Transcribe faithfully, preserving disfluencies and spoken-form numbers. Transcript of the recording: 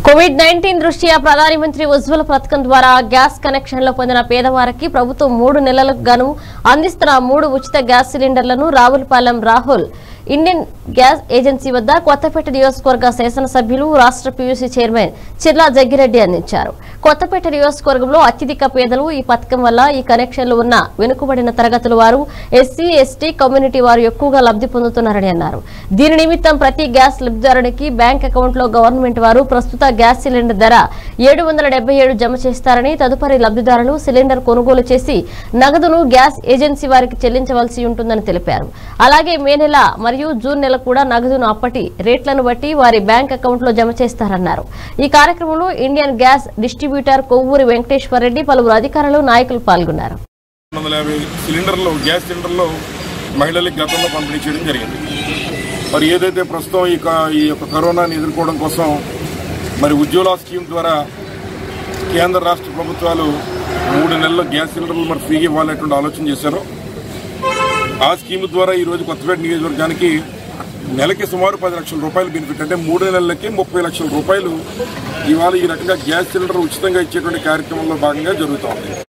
Covid nineteen దృష్ట్యా ప్రధానమంత్రి ఉజ్వల పథకం ద్వారా గ్యాస్ కనెక్షన్లు పొందిన పేదవారికి ప్రభుత్వం మూడు నెలలకు గాను అందిస్తున్న మూడు ఉచిత గ్యాస్ సిలిండర్లను Ravulapalem Rahul Indian gas agency వద్ద కొత్తపేట నియోజకవర్గ శాసనసభ్యులు రాష్ట్ర పీయూసీ చైర్మన్ చిర్లా జగ్గిరెడ్డి అందించారు. కొత్తపేట నియోజకవర్గంలో అత్యధిక పేదలు ఈ పథకం వల్ల ఈ కనెక్షన్లు ఉన్న వెనుకబడిన తరగతుల వారు, ఎస్సీ ఎస్టీ కమ్యూనిటీ వారు ఎక్కువగా లబ్ధి పొందుతున్నారని అన్నారు. దీని నిమిత్తం ప్రతి గ్యాస్ లబ్ధిదారునికి బ్యాంక్ అకౌంట్ లో గవర్నమెంట్ వారు ప్రస్తుత గ్యాస్ సిలిండర్ ధర ఏడు వందల డెబ్బై ఏడు జమ చేస్తారని, తదుపరి లబ్ధిదారులు సిలిండర్ కొనుగోలు చేసి నగదును గ్యాస్ ఏజెన్సీ వారికి చెల్లించవలసి ఉంటుందని తెలిపారు. అలాగే మే నెల మరియు జూన్ నెల కూడా నగదును అప్పటి రేట్లను బట్టి వారి బ్యాంక్ అకౌంట్ లో జమ చేస్తారన్నారు. ఈ కార్యక్రమంలో Indian gas distributor Kovvuri Venkateswara Reddy, పలువురు అధికారులు, నాయకులు పాల్గొన్నారు. సిలిండర్లు గ్యాస్ సిలిండర్లు మహిళలకు గతంలో పంపిణీ చేయడం జరిగింది. మరి ఏదైతే ప్రస్తుతం ఈ ఈ యొక్క కరోనాని ఎదుర్కోవడం కోసం మరి ఉజ్వల స్కీమ్ ద్వారా కేంద్ర రాష్ట్ర ప్రభుత్వాలు మూడు నెలల గ్యాస్ సిలిండర్లు మరి ఫ్రీగా ఇవ్వాలనేటువంటి ఆలోచన చేశారు. ఆ స్కీమ్ ద్వారా ఈ రోజు కొత్తపేట నియోజకవర్గానికి నెలకి సుమారు పది లక్షల రూపాయలు బెనిఫిట్, అంటే మూడు నెలలకి ముప్పై లక్షల రూపాయలు ఇవాళ ఈ రకంగా గ్యాస్ సిలిండర్ ఉచితంగా ఇచ్చేటువంటి కార్యక్రమంలో భాగంగా జరుగుతోంది.